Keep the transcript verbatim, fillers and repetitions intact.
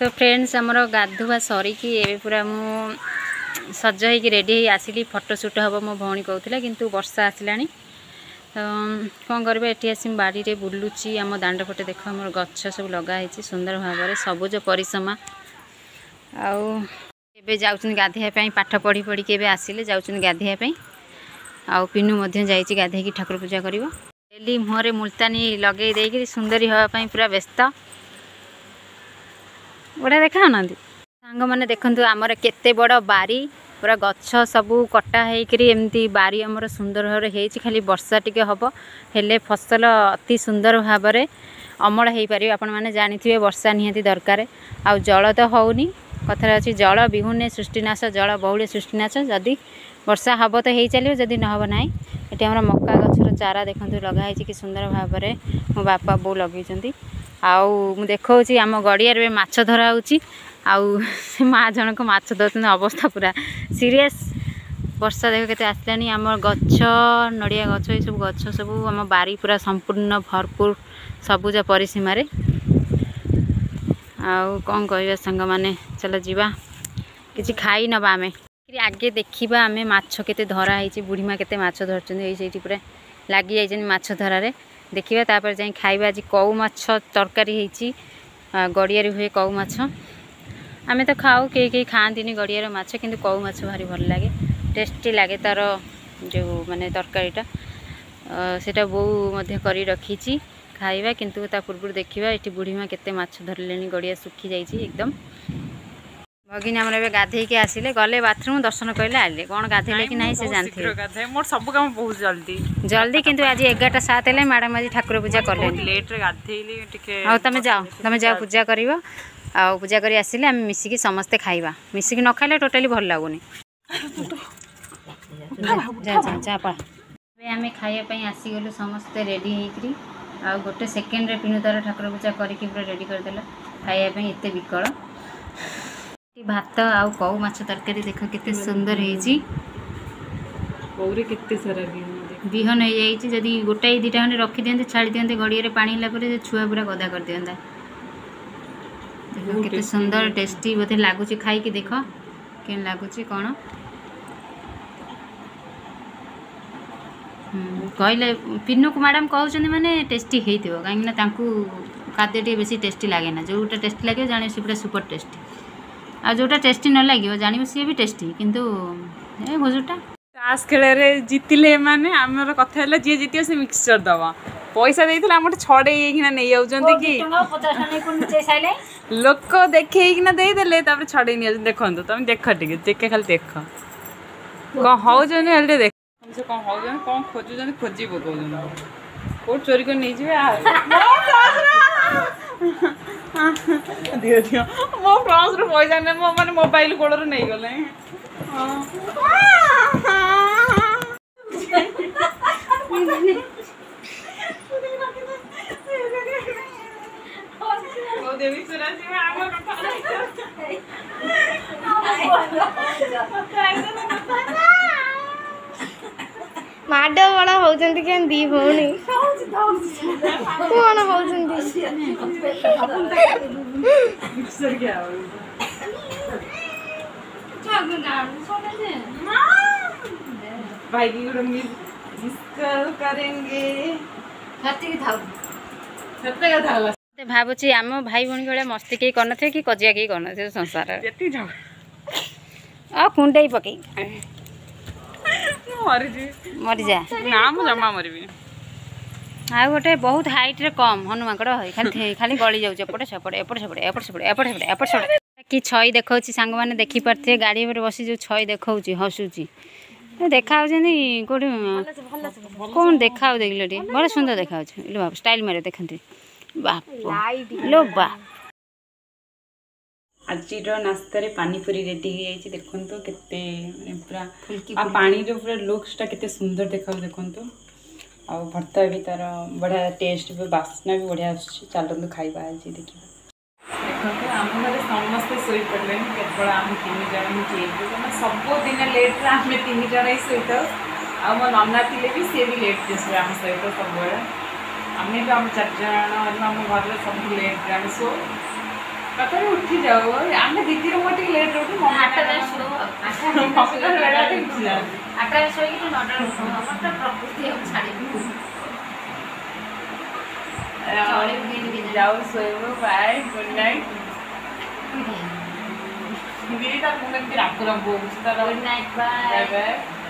तो फ्रेंड्स आमर गाधुआ सरिकी ए पूरा मु सज हो रेडी हो आसिली फोटोशूट हम मो भौणी कहूला किंतु वर्षा आसला तो कौन करें ये आस बाड़ी में बुलूची आम दांड पटे देख आम गछ सब लगाई सुंदर भाव में सबुज परिसमा आउ जाऊँ गाधेवाई पाठ पढ़ी पढ़ी के आसिले जाऊँ गाधेवाई आउ पिनू जाइए गाधे ठाकुर पूजा कर डेली मुहर मुल्तानी लगे देकर सुंदरी हाँपाई पूरा व्यस्त बड़ा देखा ना सांग मैंने देखु आमर केते बड़ बारी पूरा गछ सबू कटा होकर एमती बारी आमर सुंदर भाव में खाली वर्षा टिके हम हेले फसल अति सुंदर भाव में अमल हो पार आपण मैंने जानी वर्षा निहाती दरकार आउ जल तो होनी कथा अच्छी जल बिहुने सृष्टिनाश जल बहुले सृष्टिनाश जदि वर्षा हम तो हो चलो जदि न हम ना ये आम मक्का गचर चारा देखो लगाई कि सुंदर भाव में मो बापा बो लगे आउ देखा आम गड़िया माछ धरा होची आउ से माँ जनक माछ धर अवस्था पूरा सीरियस वर्षा देख के आसलानी आम गछ नड़िया गछ ये सब गछ सब आम बारी पूरा संपूर्ण भरपूर सबुज परिसीमार आउ कौन कह सांग मैंने चलो जीवा किसी खाई नवा आम आगे देखा आम माछ केते धरा है बुढ़ी माँ केते माछ धरती पूरा लगी जाइए माछ धरारे देखा तापर जाए खाइबा आज कौ माछ तरकारी होती गड़िया हुए कौ माछ आमे तो खाऊ कई कई खाती गड़ियार माछ किंतु कौ माछ भारी भल लगे टेस्टी लगे तार जो माने तरकारीटा सेटा बो मध्य करी रखी खाइबा किंतु ता पूर्व देखा ये बुढ़ी माँ केते माछ धरले गड़िया सुखी जाइए एकदम भगिनी आम ए गाधे के आसिले गले बाथरूम दर्शन कहले आले कौन गाधेले कि नहीं से जानते मोर सब काम बहुत जल्दी जल्दी किंतु आज एगारटा सात है मैडम आज ठाकुर पूजा कले लेट रे गाधेली टिके आ तुम जाओ तुम जाओ पूजा करिवो आ पूजा करी आसिले आम मिसिकी समस्ते खाइबा मिसिकी न खाइले टोटली भल लागुनी जा जा जा पा आम खाइबा पई आसी गलु समस्ते रेडी हेकरी आ गोटे सेकेंड रे पिनु तार ठाकुर पूजा करिकी पूरा रेडी कर देला खाइबा पई एते विकल भात आउ कौ माछ तरकारी देख केते सुंदर होईची कौरे केते सारा बिहन हो जाइए जदि गोटाए दुटा खंडे रखी दियंते छाड़ी दियंते गड़िया पानी है छुआ पूरा गदा कर दियंता देख केते सुंदर टेस्टी बोधे लगुच खाई देख के लगुच कौन कहले पिन्नू को मैडम कहते माने टेस्टी होइथिबो कहीं खाद्य बेसी टेस्टी लगे ना जोटा टेस्टी लगे जाने से पूरा सुपर टेस्टी आ जोटा टेस्टी न लगे जान सी भी टेस्टी किंतु ए भोजुटा तास खेल जीतिले माने आमर कथा जी जीत से मिक्सचर दवा पैसा देइथला हमर छड़े किना नै जाउचंती कि लोक देखे किना देई देले तापर छड़े नै देखंतो तुम देख टिके देखे खाली देख कोन हो जने हल्दे देख हम से कोन हो जने कोन खोजु जने खोजी बको जने को चोरी कर नै जिवे आ दियो दियो मो फ्रांस रो पैसा ने मो माने मोबाइल कोड़ रो नै गले ओ देवी सुराजी में आगो माड बड़ा होचंती के दी भौनी कोन होचंती मिक्सर क्या हो भाई की गुरु मिस्कल करेंगे छत्ती थाउ छत्ते का थाला ते भाबुची आम भाई भणी भले मस्ती के करन थे कि कजिया के करन थे संसार जेती जाओ आ कुंडई पकई मर जी मरि जा ना मु जमा मरबी आ गोटे बहुत हाइट रे कम हनुमाकड़ है खाली खाली गली जाउछ एपटे सेपटे एपटे सेपटे एपटे सेपटे एपटे सेपटे एपटे सेपटे कि छई देखौची सांग माने देखि परथे गाड़ी पर बसी जो छई देखौची हसुची देखा कोटी कौन देखा देखिले बड़ा सुंदर देखा लो स्टाइल मारे देखते बाप लो बाप आज नास्ता पानीपुरी रेडी हो जाइए देखो केते पूरा आ पानी रो पूरा लुक्सटा केते सुंदर देखा देखो आ भर्ता भी तार बढ़िया टेस्ट भी बास्ना भी बढ़िया आसुची चलतु खाइबा आज देखिए देखो आम घर समस्ते शोई पड़े केवल आम तीन जन ही सबुदिन लेट्रे आम तीन जन ही शोई था आ मो नना थे भी सी भी लेट्रे शोए आम सहित सब आम भी आम चार जन आम घर सब लेट्रे आम शो ତଥାପି ଉଠି ଯାଉ ଆମେ ଦିଦିର ମୋର ଟିକେ ଲେଟ୍ ଉଠୁ ଆଠଟାରେ ଶୋଉ ଆଠଟାରେ ଶୋଇକି ନଅଟାରେ ଉଠୁ ଆମର ତ ପ୍ରକୃତି ଆଉ ଛାଡ଼ିବୁ ଯାଉ ଶୋଇବୁ ବାଏ ଗୁଡ୍ ନାଇଟ୍ ଦିଟା ମୁଁ କେମିତି ରାଗ ରାଗ ହଉଛି ତାର ଗୁଡ୍ ନାଇଟ୍ ବାଏ ବାଏ